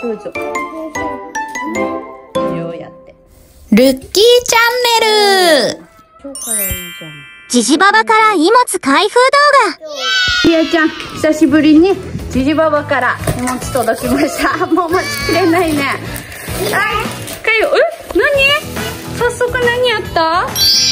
どうぞ。ようやって。 ルッキーチャンネル。 超かわいいじゃん。 ジジババから荷物開封動画。 りあちゃん、久しぶりにジジババから荷物届きました。もう待ちきれないね。はい、かよ、何？早速何やった？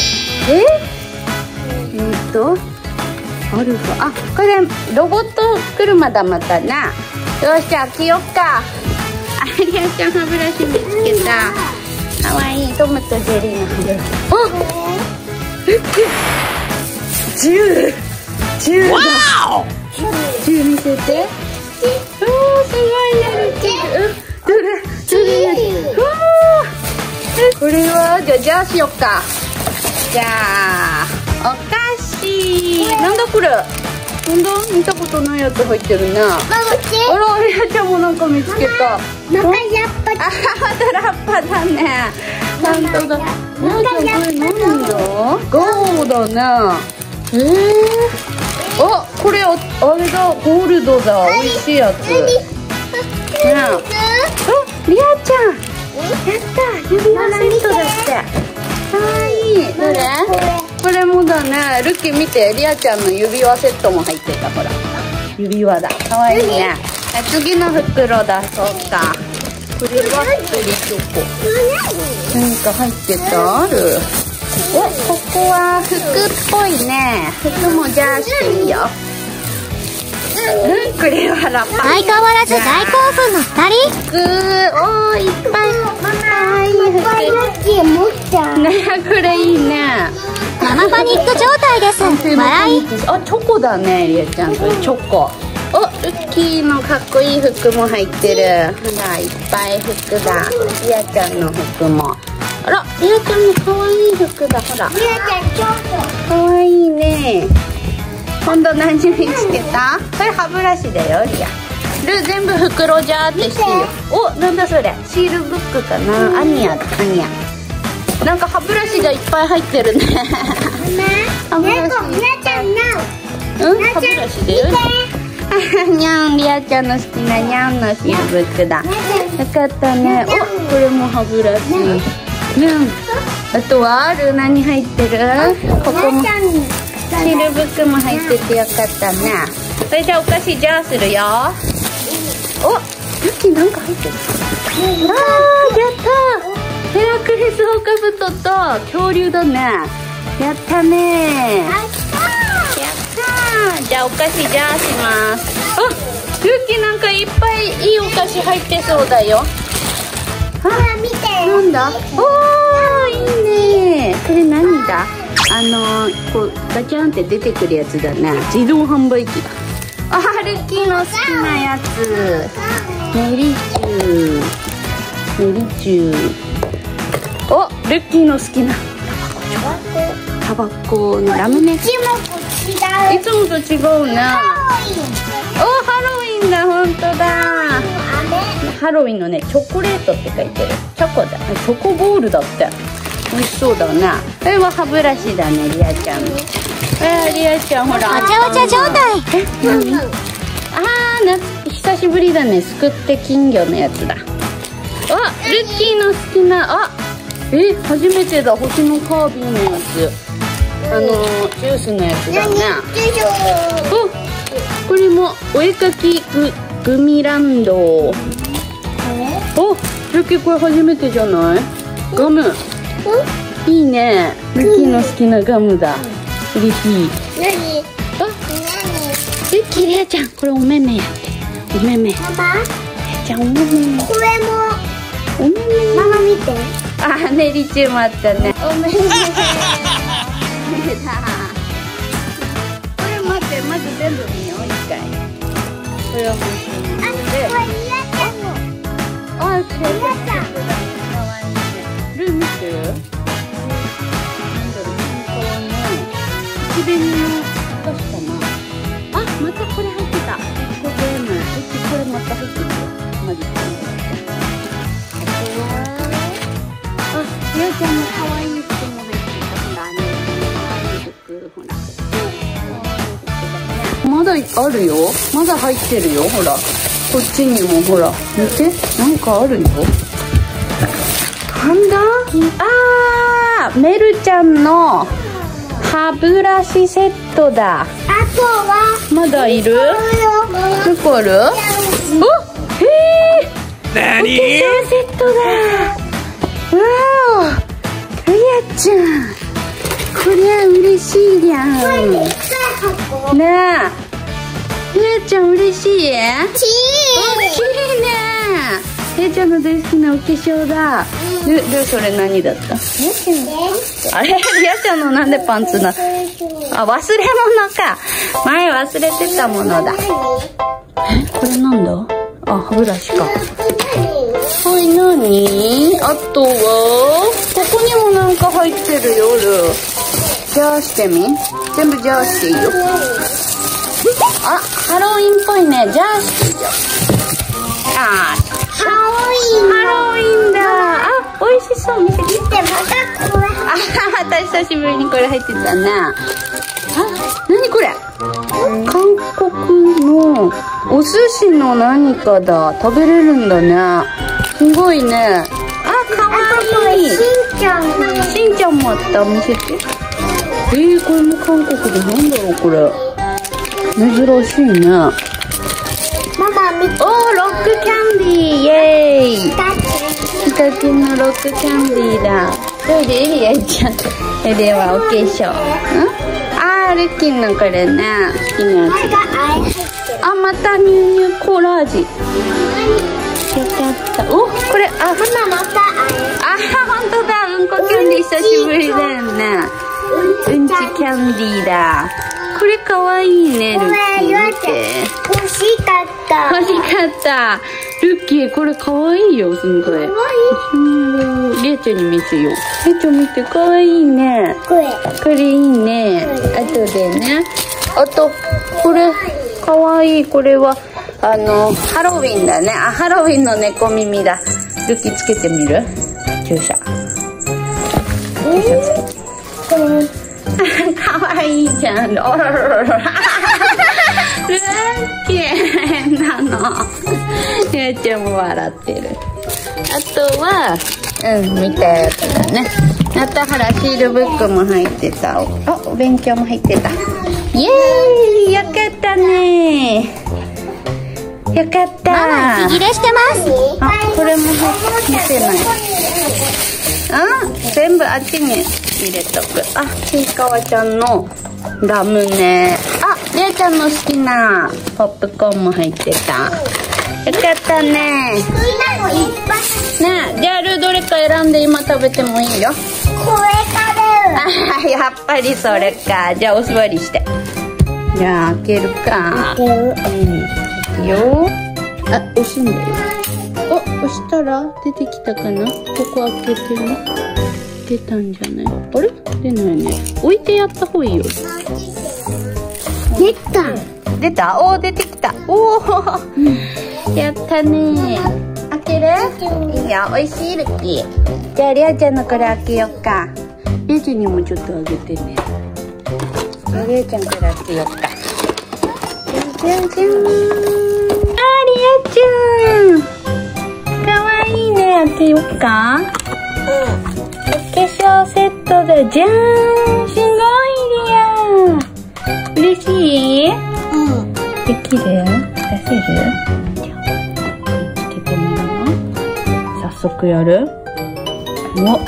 アルファ、あ、これロボット車だまたな。よし、開けよっか。りあちゃん歯ブラシ見つけた。かわいいトムとジェリーの歯ブラシ。10だ。10見せて。おー、すごいやる気。どれ。これはじゃあしよっか。じゃあお菓子。なんだこれ。なんだ、見たことないやつ入ってるな。あら、りあちゃんもなんか見つけた。 なんかラッパ。 あ、またラッパだね。本当だ。なんかこれ何だ？ゴーだね。あ、これあれだ、ゴールドだ。美味しいやつ。ねえ。りあちゃん。やった、指輪セットだって。かわいい。どれ？これもだね。ルッキー見て、りあちゃんの指輪セットも入ってた。ほら、指輪だ。かわいいね。次の袋だそうか。これはプリチョコ。何か入ってた？ある？お、ここは服っぽいね。服もジャーシーよ。これはラッパ。 相変わらず大興奮の2人。 おー、いっぱい。かわいい服。ね、これいいね。 ママパニック状態です。笑い。 あ、チョコだね、りあちゃん。これチョコ。お、ルッキーのかっこいい服も入ってる。ほら、いっぱい服だ。りあちゃんの服も。あら、りあちゃんのかわいい服だ。ほら。かわいいね。今度何見つけた？これ歯ブラシだよ、りあ。全部袋ジャーってしてるよ。お、なんだそれ。シールブックかな。アニヤだ、アニヤ。なんか歯ブラシがいっぱい入ってるね。歯ブラシ。歯ブラシだよ。にゃん、りあちゃんの好きなにゃんのシールブックだ。よかったね。お、これも歯ブラシ。にゃん。あとはある？何入ってる？ここも。シールブックも入っててよかったね。それじゃあお菓子ジャーするよ。お、ルッキーなんか入ってる。あー、やった。ヘラクレスオオカブトと恐竜だね。やったね。やった。じゃあお菓子ジャーします。あ、ルッキーなんかいっぱいいいお菓子入ってそうだよ。ほら見て。なんだ？おー、いいね。これ何だ？こうガチャンって出てくるやつだね。自動販売機だ。あ、ルッキーの好きなやつ。メリチュー。お、ルッキーの好きなタバコのラムネ。いつもと違うね。お、ハロウィンだ。本当だ。ハロウィンのね、チョコレートって書いてる。チョコだ。チョコボールだって。美味しそうだな。これは歯ブラシだね、りあちゃん。りあちゃんほら。 わちゃわちゃ状態。 何？久しぶりだね。すくって金魚のやつだ。あ、ルッキーの好きな。あ、初めてだ。星のカービィのやつ。ジュースのやつだね。お、これもお絵かきグミランド。お、ルッキーこれ初めてじゃない？ガム。いいね。ルッキーの好きなガムだ。うれしい。 何？ あ、ルッキー、りあちゃん、これお目目やって。お目目。 ママ？ りあちゃんお目目。 これも。 お目目。 ママ見て。 あ、ねりちゅうもあったね。お目目。これ待って、まず全部見よう、一回。これを見て。あ、これりあちゃん。かわいいね。ルー見てる？なんだろう、本当はね。口紅のお菓子かな。あ、またこれ入ってた。これまた入ってるよ。マジで。あ、りあちゃんの可愛い服も入ってた。ほらね、可愛い服、ほら。まだあるよ。まだ入ってるよ、ほら。 こっちにもほら見て、なんかあるよ。なんだ、あー、メルちゃんの歯ブラシセットだ。 あとはまだいる？どこある？お、へー、 何？ お化粧セットだ。わお、りあちゃん、こりゃ嬉しいじゃん。ねえ、りあちゃん嬉しい？きれいね。りあちゃんの大好きなお化粧だ。で、それ何だった？あれ、りあちゃんのなんでパンツな？あ、忘れ物か。前忘れてたものだ。これなんだ？あ、歯ブラシか。はい、なに？あとはここにもなんか入ってるよ。ジャーしてみ？全部ジャーしていいよ。あ、ハロウィンっぽいね。ジャーしていいよ。あー、ハロウィンだ。あ、美味しそう。見せて。あ、また久しぶりにこれ入ってたな。あ、なにこれ？韓国のお寿司の何かだ。食べれるんだね。すごいね。あ、かわいい。しんちゃんもあった。見せて。これも韓国でなんだろうこれ。珍しいね。ママ見て。 おー、ロックキャンディー、イエーイ。ヒカキンのロックキャンディーだ。どれでリアちゃん。ではお化粧。あー、ルッキンのこれね。好きなやつ。あ、またニューニューコラージ。よかった。お、これ、あ、ママまたあ、ほんとだ。うんこキャンディー久しぶりだよね。うんちキャンディーだ。これかわいいね、ルッキー。見て。 欲しかった。 欲しかった。ルッキー、これかわいいよ、すんごい。りえちゃんに見せよう。りえちゃん見て、かわいいね。これいいね。あとでね。あと、これ、かわいい。これは、ハロウィンだね。あ、ハロウィンの猫耳だ。ルッキーつけてみる？注射。かわいいじゃん。ルッキー変なの。りあちゃんも笑ってる。あとは、見たやつだね。またほら、シールブックも入ってた。お勉強も入ってた。イエーイ、よかったね。よかった。 ママ息切れしてます。 あ、これも見てない。全部あっちに入れとく。あ、ちいかわちゃんのラムネ。あ、りあちゃんの好きなポップコーンも入ってた。よかったね。ねえ、じゃあどれか選んで今食べてもいいよ。 これからあ、やっぱりそれか。じゃあお座りして。じゃあ開けるか。開けよ。あ、押すんだよ。押したら出てきたかな。ここ開けてね。出たんじゃない？あれ？出ないね。置いてやった方がいいよ。 出た。 出た？おー、出てきた。おー、やったね。開ける？いいよ、おいしいルッキー。じゃありあちゃんのこれ開けようか。りあちゃんにもちょっとあげてね。りあちゃんから開けようか。じゃんじゃん。あ、りあちゃん。かわいいね。開けようか。お化粧セットだ。じゃーん。すごいりあ。嬉しい？できる？出せる？つけてみよう。早速やる？お、上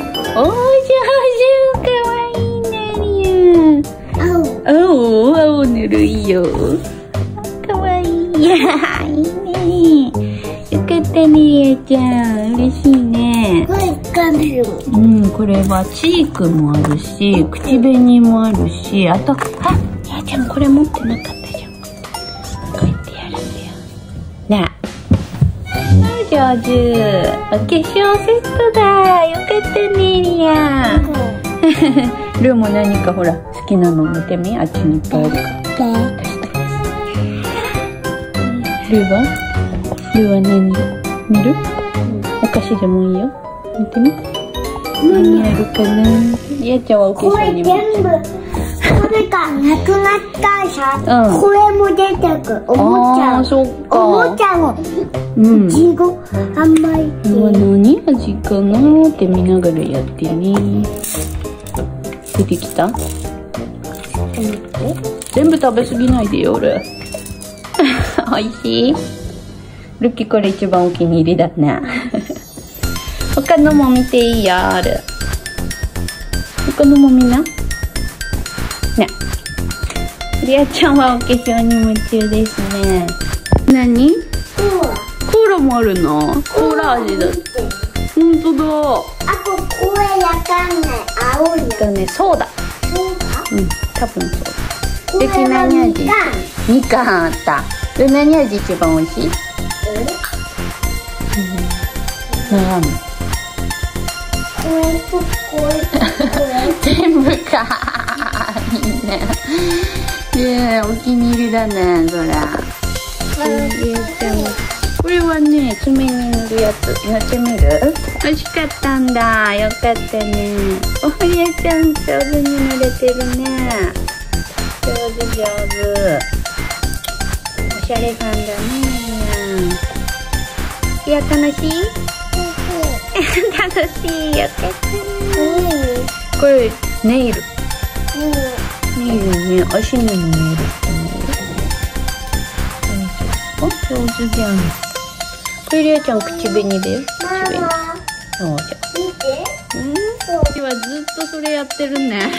手。かわいいね、りあ。青ぬるいよ。かわいい。いやー、いいね。よかったね、りあちゃん。嬉しいね。これはチークもあるし、口紅もあるし、あと、あ、りあちゃんこれ持ってなかったじゃん。こうやってやるんだよ。なあ。上手。お化粧セットだ。よかったね、りあ。ルーも何かほら、好きなの見てみ。あっちにいっぱいあるから。ルーは何見る？お菓子でもいいよ。見てみ。何やるかな。りあちゃんはお化粧にも。 これがなくなったらさ、 うんこれも出てくる。おもちゃ。 そっか。 おもちゃも。 うん。 いちご甘いって。 何味かなーって見ながらやってね。出てきた？全部食べ過ぎないでよ、俺。おいしい？ルッキーこれ一番お気に入りだね。他のも見ていいよ、ある。他のもみんな？ね。リアちゃんはお化粧に夢中ですね。何？コーラもあるの？コーラ味だって。ほんとだ。 あとこれやかんない。青いや。 ね、そうだ。 そうか。 うん、多分そうだ。 これは何味？みかんあった。で、何味一番美味しい？悩む。 これとこれ。 全部か。いいね。お気に入りだね、そりゃ。これはね、爪に塗るやつ。やってみる？美味しかったんだ。よかったね。おりえちゃん、上手に塗れてるね。上手上手。おしゃれさんだね。いや、楽しい？楽しい。よかったね。これ、ネイル。ネイルね、足にもネイルしてね。お、上手じゃん。これ、りあちゃん、口紅だよ。口紅。そうじゃ。 見て。 今ずっとそれやってるね。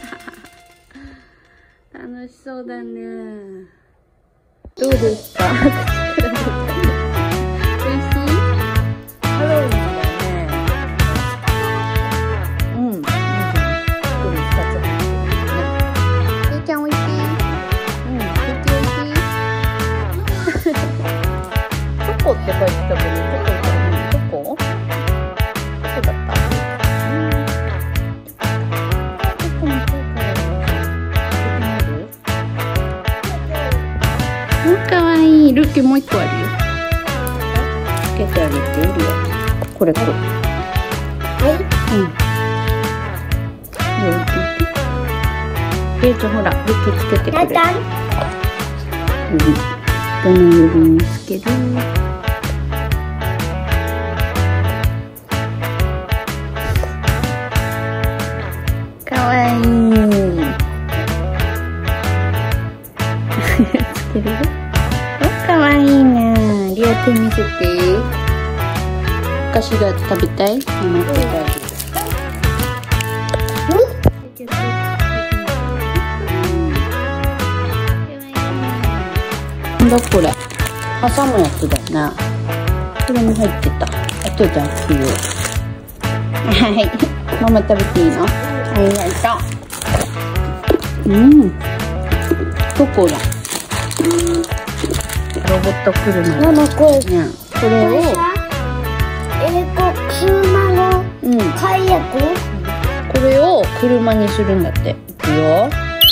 楽しそうだね。どうですか？口から出たね。おいしい？ハロウィンだね。うん。いいじゃん。これ2つ入ってるね。りえちゃんおいしい？うん。口おいしい？チョコって書いてたけど、チョコ？そうだった？かわいい。ルッキーもう一個あるよ。つけてあげているよ。これこれ。うん。りえちゃんほら、ルッキーつけてくれ。どの指につける？かわいい。つける？かわいいね。リア手見せて。お菓子が食べたい？待ってあげる。なんだこれ。挟むやつだな。これに入ってた。あとじゃあ切る。はい。ママ食べていいの？ありがとう。うん。どこだ？ロボット車。 ママこれ。 ね、これを。 車のタイヤこれを車にするんだって。いくよ。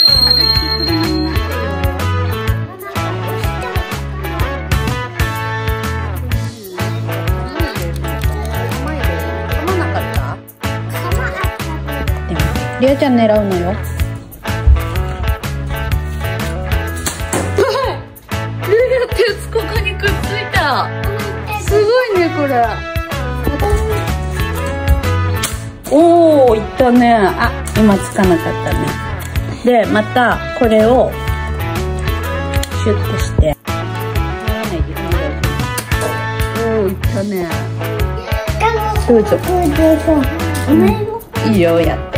りあちゃん狙うのよ。ここにくっついた。すごいねこれ。おお、いったね。あ、今つかなかったね。で、またこれをシュッとして。ならないで、おお、いったね。どうぞ。いいよ、やって。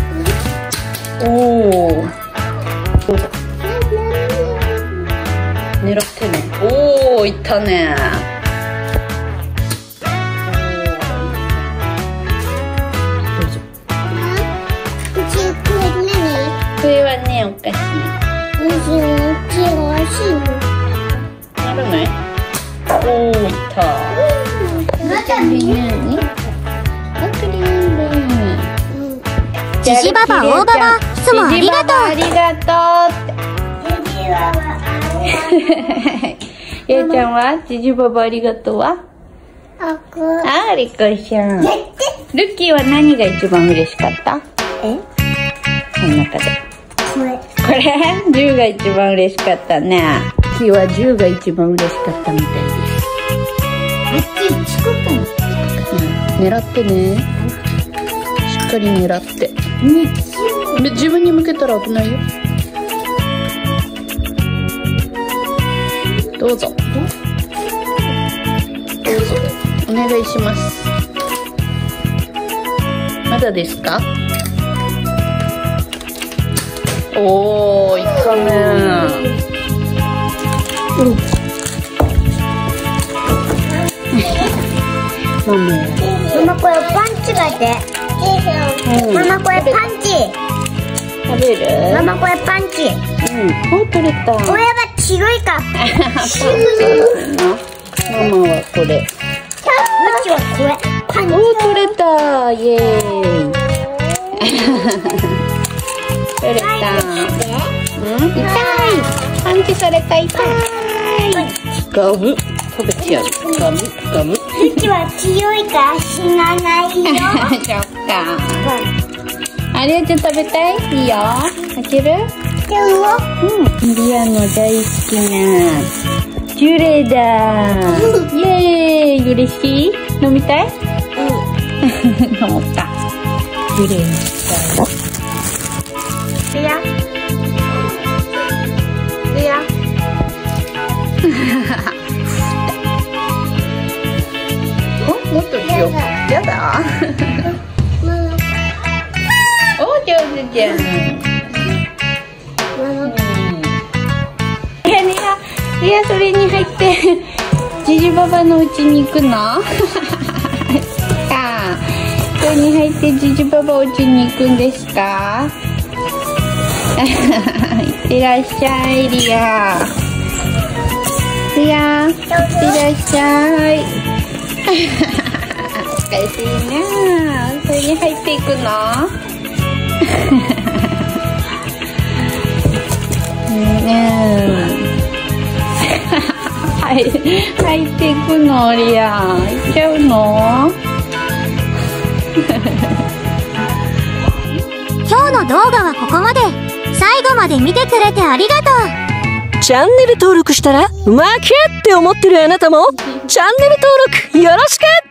おお。どうぞ。狙ってね。おお、いったね。どうぞ。これはね、お菓子。ならない？おお、いった。中身何？ ジジババ、大ババ、いつもありがとう。 ありがとうって。りあちゃんはジジババありがとうは？あ、りこちゃん。ルッキーは何が一番嬉しかった？この中で。 これ10が一番嬉しかったね。キは10が一番嬉しかったみたいです。 あっち近くに狙ってね。しっかり狙って。自分に向けたら危ないよ。どうぞ。お願いします。まだですか？おー、いったね。 ママこれパンチがで。ママこれパンチ。 食べる？ ママこれパンチ。 お、取れた。 親が強いか。 ママはこれ。 うちはこれ。パンチ。 お、取れた。イエーイ。取れた。痛い。パンチされた。痛い。ガブ。食べてやる。ガブガブ。 うちは強いから死なないよ。 そっか。ありあちゃん食べたい？いいよ。開ける？リアの大好きなジュレだ。イエーイ。嬉しい？飲みたい？飲もうか。ジュレにしたい。リア。リア。もっと強く。やだ。お、上手じゃん。リアそれに入ってジジババの家に行くの？それに入ってジジババお家に行くんですか？いってらっしゃい、リア。リア、いってらっしゃい。おかしいな。それに入っていくの？入っていくの？リア行っちゃうの？ 今日の動画はここまで。最後まで見てくれてありがとう。 チャンネル登録したら負けって思ってるあなたもチャンネル登録よろしく。